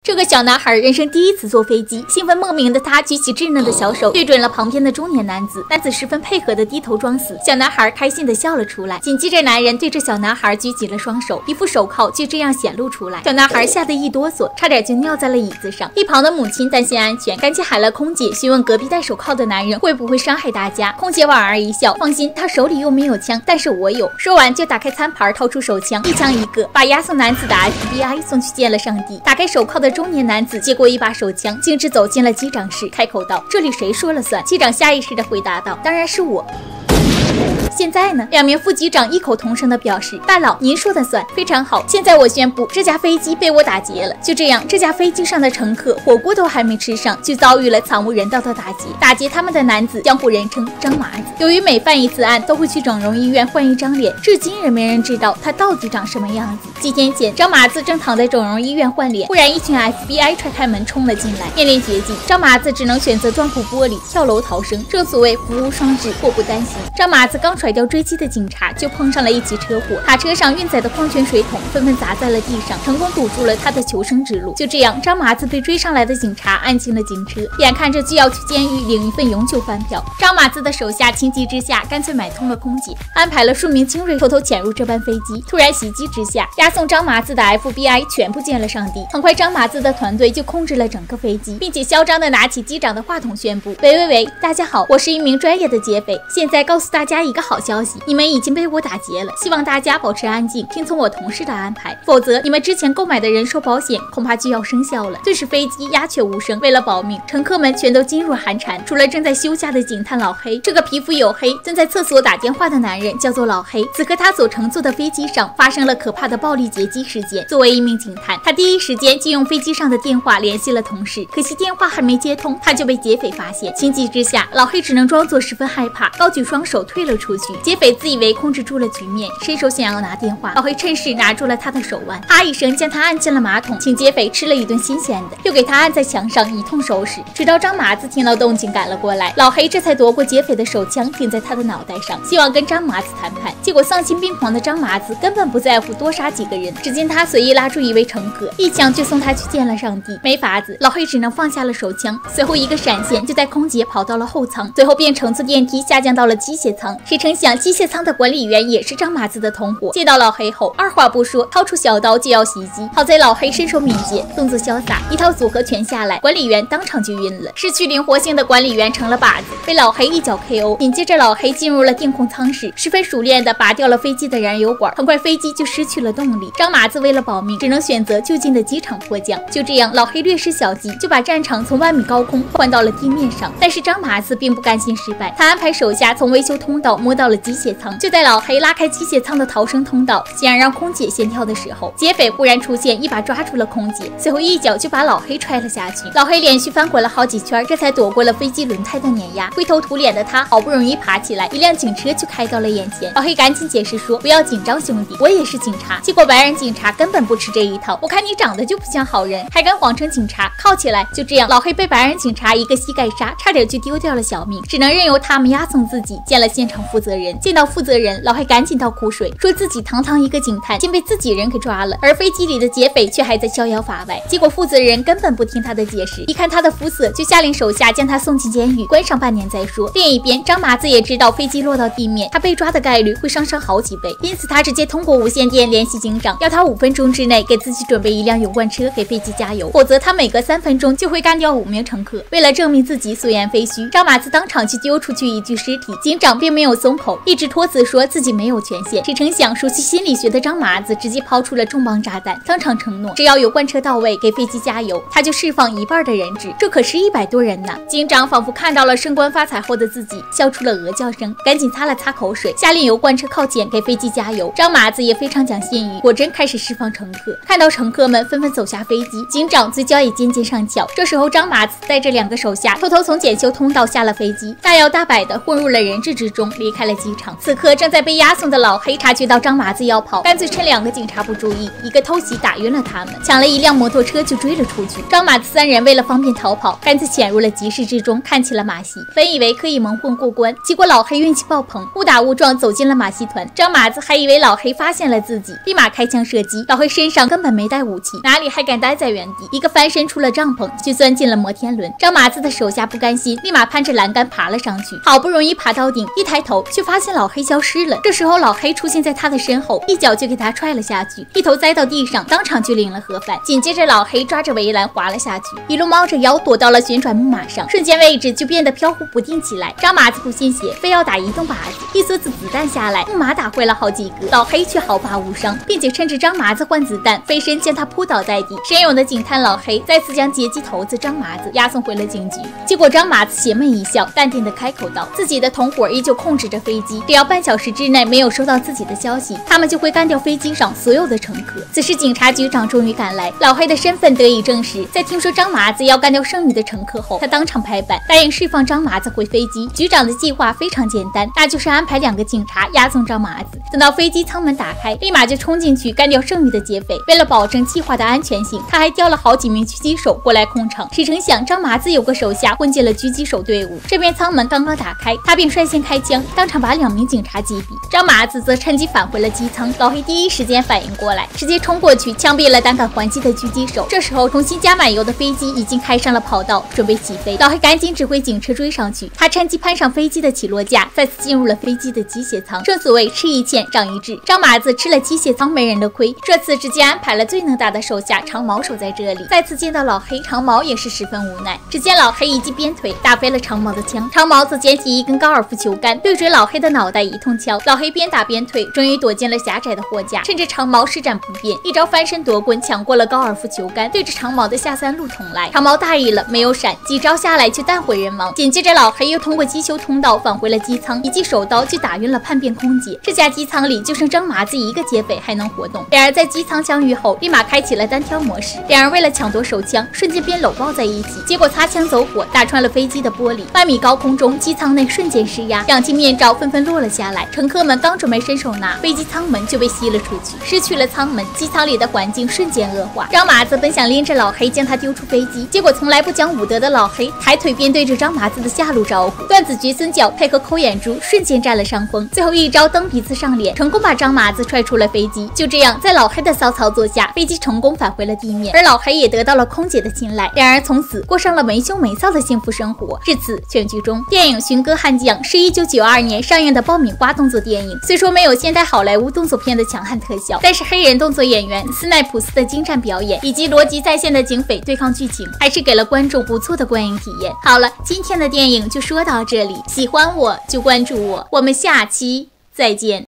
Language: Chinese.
这个小男孩人生第一次坐飞机，兴奋莫名的他举起稚嫩的小手，对准了旁边的中年男子。男子十分配合的低头装死，小男孩开心的笑了出来。紧接着，男人对着小男孩举起了双手，一副手铐就这样显露出来。小男孩吓得一哆嗦，差点就尿在了椅子上。一旁的母亲担心安全，赶紧喊了空姐，询问隔壁戴手铐的男人会不会伤害大家。空姐莞尔一笑，放心，他手里又没有枪，但是我有。说完就打开餐盘，掏出手枪，一枪一个，把押送男子的 FBI 送去见了上帝。打开手铐的中年男子接过一把手枪，径直走进了机长室，开口道：“这里谁说了算？”机长下意识地回答道：“当然是我。”现在呢？两名副机长异口同声地表示：“大佬，您说的算，非常好。现在我宣布，这架飞机被我打劫了。”就这样，这架飞机上的乘客火锅都还没吃上，就遭遇了惨无人道的打劫。打劫他们的男子，江湖人称张麻子。由于每犯一次案都会去整容医院换一张脸，至今仍没人知道他到底长什么样子。几天前，张麻子正躺在整容医院换脸，忽然一群 FBI 踹开门冲了进来，面临绝境，张麻子只能选择撞破玻璃，跳楼逃生。正所谓福无双至，祸不单行。张麻子刚甩掉追击的警察，就碰上了一起车祸，卡车上运载的矿泉水桶纷纷砸在了地上，成功堵住了他的求生之路。就这样，张麻子被追上来的警察按进了警车，眼看着就要去监狱领一份永久饭票。张麻子的手下情急之下，干脆买通了空姐，安排了数名精锐偷偷潜入这班飞机。突然袭击之下，押送张麻子的 FBI 全部见了上帝。很快，张麻子的团队就控制了整个飞机，并且嚣张地拿起机长的话筒宣布：“喂，大家好，我是一名专业的劫匪，现在告诉大家一个好消息，你们已经被我打劫了，希望大家保持安静，听从我同事的安排，否则你们之前购买的人寿保险恐怕就要生效了。”顿时飞机鸦雀无声。为了保命，乘客们全都噤若寒蝉，除了正在休假的警探老黑。这个皮肤黝黑、正在厕所打电话的男人叫做老黑。此刻他所乘坐的飞机上发生了可怕的暴力劫机事件。作为一名警探，他第一时间就用飞机上的电话联系了同事，可惜电话还没接通，他就被劫匪发现。情急之下，老黑只能装作十分害怕，高举双手退了出去。劫匪自以为控制住了局面，伸手想要拿电话，老黑趁势拿住了他的手腕，啪一声将他按进了马桶，请劫匪吃了一顿新鲜的，又给他按在墙上一通收拾。直到张麻子听到动静赶了过来，老黑这才夺过劫匪的手枪顶在他的脑袋上，希望跟张麻子谈判。结果丧心病狂的张麻子根本不在乎多杀几个人，只见他随意拉住一位乘客，一枪就送他去见了上帝。没法子，老黑只能放下了手枪，随后一个闪现就带空姐跑到了后舱，最后便乘坐电梯下降到了机械舱。谁成想机械舱的管理员也是张麻子的同伙，见到老黑后二话不说掏出小刀就要袭击。好在老黑身手敏捷，动作潇洒，一套组合拳下来，管理员当场就晕了。失去灵活性的管理员成了靶子，被老黑一脚 KO。紧接着老黑进入了电控舱室，十分熟练地拔掉了飞机的燃油管，很快飞机就失去了动力。张麻子为了保命，只能选择就近的机场迫降。就这样，老黑略施小计，就把战场从万米高空换到了地面上。但是张麻子并不甘心失败，他安排手下从维修通道摸到了机械舱。就在老黑拉开机械舱的逃生通道，想让空姐先跳的时候，劫匪忽然出现，一把抓住了空姐，随后一脚就把老黑踹了下去。老黑连续翻滚了好几圈，这才躲过了飞机轮胎的碾压。灰头土脸的他好不容易爬起来，一辆警车就开到了眼前。老黑赶紧解释说：“不要紧张，兄弟，我也是警察。”结果白人警察根本不吃这一套，我看你长得就不像好人，还敢谎称警察，铐起来！就这样，老黑被白人警察一个膝盖杀，差点就丢掉了小命，只能任由他们押送自己见了现场负责人。见到负责人，老黑赶紧倒苦水，说自己堂堂一个警探，竟被自己人给抓了，而飞机里的劫匪却还在逍遥法外。结果负责人根本不听他的解释，一看他的肤色，就下令手下将他送进监狱，关上半年再说。另一边，张麻子也知道飞机落到地面，他被抓的概率会上升好几倍，因此他直接通过无线电联系警长，要他5分钟之内给自己准备一辆油罐车给飞机加油，否则他每隔3分钟就会干掉5名乘客。为了证明自己所言非虚，张麻子当场去丢出去一具尸体。警长并没有松口，一直托辞说自己没有权限。谁成想熟悉心理学的张麻子直接抛出了重磅炸弹，当场承诺只要油罐车到位给飞机加油，他就释放一半的人质。这可是100多人呢！警长仿佛看到了升官发财后的自己，笑出了鹅叫声，赶紧擦了擦口水，下令油罐车靠前给飞机加油。张麻子也非常讲信誉，果真开始释放乘客。看到乘客们纷纷走下飞机，警长嘴角也渐渐上翘。这时候张麻子带着2个手下偷偷从检修通道下了飞机，大摇大摆地混入了人质之中，离开了机场。此刻正在被押送的老黑察觉到张麻子要跑，干脆趁2个警察不注意，一个偷袭打晕了他们，抢了一辆摩托车就追了出去。张麻子3人为了方便逃跑，干脆潜入了集市之中，看起了马戏。本以为可以蒙混过关，结果老黑运气爆棚，误打误撞走进了马戏团。张麻子还以为老黑发现了自己，立马开枪射击。老黑身上根本没带武器，哪里还敢待在原地？一个翻身出了帐篷，就钻进了摩天轮。张麻子的手下不甘心，立马攀着栏杆爬了上去。好不容易爬到顶，一抬头却发现老黑消失了。这时候老黑出现在他的身后，一脚就给他踹了下去，一头栽到地上，当场就领了盒饭。紧接着老黑抓着围栏滑了下去，一路猫着腰躲到了旋转木马上，瞬间位置就变得飘忽不定起来。张麻子不信邪，非要打移动靶子，一梭子子弹下来，木马打坏了好几个，老黑却毫发无伤，并且趁着张麻子换子弹，飞身将他扑倒在地。神勇的警探老黑再次将劫机头子张麻子押送回了警局。结果张麻子邪魅一笑，淡定的开口道，自己的同伙依旧控制着飞机，只要半小时之内没有收到自己的消息，他们就会干掉飞机上所有的乘客。此时警察局长终于赶来，老黑的身份得以证实。在听说张麻子要干掉剩余的乘客后，他当场拍板答应释放张麻子回飞机。局长的计划非常简单，那就是安排2个警察押送张麻子，等到飞机舱门打开，立马就冲进去干掉剩余的劫匪。为了保证计划的安全性，他还调了好几名狙击手过来控场。谁成想张麻子有个手下混进了狙击手队伍，这边舱门刚刚打开，他便率先开枪，当场把2名警察击毙。张麻子则趁机返回了机舱。老黑第一时间反应过来，直接冲过去枪毙了胆敢还击的狙击手。这时候重新加满油的飞机已经开上了跑道，准备起飞。老黑赶紧指挥警车追上去，他趁机攀上飞机的起落架，再次进入了飞机的机械舱。正所谓吃一堑长一智，张麻子吃了机械舱没人的亏，这次直接安排了最能打的手下长毛守在这里。再次见到老黑，长毛也是十分无奈。只见老黑一记鞭腿打飞了长毛的枪，长毛则捡起一根高尔夫球杆对准老黑的脑袋一通敲。老黑边打边退，终于躲进了狭窄的货架，趁着长毛施展不便，一招翻身夺棍抢过了高尔夫球杆，对着长毛的下三路捅来。长毛大意了，没有闪，几招下来却弹毁人亡。紧接着老黑又通过机修通道返回了机舱，一记手刀就打晕了叛变空姐。这架机舱里就剩张麻子一个劫匪还能活动。两人在机舱相遇后，立马开启了单挑模式。两人为了抢夺手枪，瞬间便搂抱在一起，结果擦枪走火，打穿了飞机的玻璃。8米高空中，机舱内瞬间失压，氧气面罩纷纷落了下来。乘客们刚准备伸手拿，飞机舱门就被吸了出去。失去了舱门，机舱里的环境瞬间恶化。张麻子本想拎着老黑将他丢出飞机，结果从来不讲武德的老黑抬腿便对着张麻子的下路招呼，断子绝孙脚配合抠眼珠，瞬间占了上风。最后一招蹬鼻子上脸，成功把张麻子踹出了飞机。就这样，在老黑的骚操作下，飞机成功返回了地面，而老黑也得到了空姐的青睐。两人从此过上了没羞没臊的幸福生活。至此，全剧终。电影《寻歌悍将》是1992年上映的爆米花动作电影，虽说没有现代好莱坞动作片的强悍特效，但是黑人动作演员斯奈普斯的精湛表演以及逻辑在线的警匪对抗剧情，还是给了观众不错的观影体验。好了，今天的电影就说到这里，喜欢我就关注我，我们下期再见。